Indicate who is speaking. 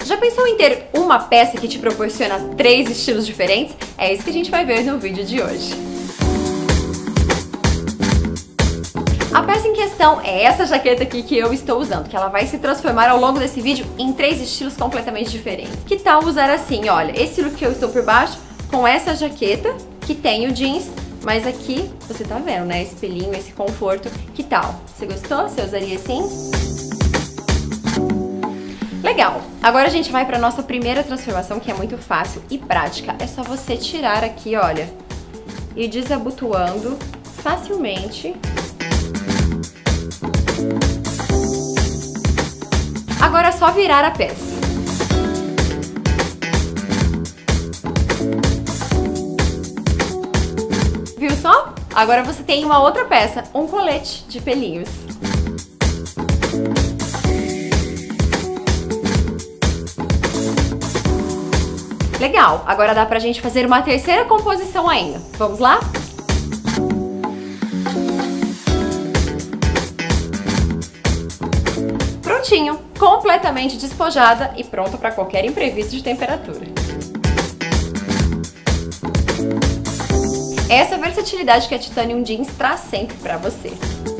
Speaker 1: Já pensou em ter uma peça que te proporciona 3 estilos diferentes? É isso que a gente vai ver no vídeo de hoje. A peça em questão é essa jaqueta aqui que eu estou usando, que ela vai se transformar ao longo desse vídeo em 3 estilos completamente diferentes. Que tal usar assim, olha, esse look que eu estou por baixo com essa jaqueta, que tem o jeans, mas aqui você tá vendo, né, esse pelinho, esse conforto. Que tal? Você gostou? Você usaria assim? Legal! Agora a gente vai para nossa primeira transformação, que é muito fácil e prática. É só você tirar aqui, olha, e desabotoando facilmente. Agora é só virar a peça. Viu só? Agora você tem uma outra peça, um colete de pelinhos. Legal! Agora dá pra gente fazer uma terceira composição ainda. Vamos lá? Prontinho! Completamente despojada e pronta para qualquer imprevisto de temperatura. Essa versatilidade que a Titanium Jeans traz sempre para você.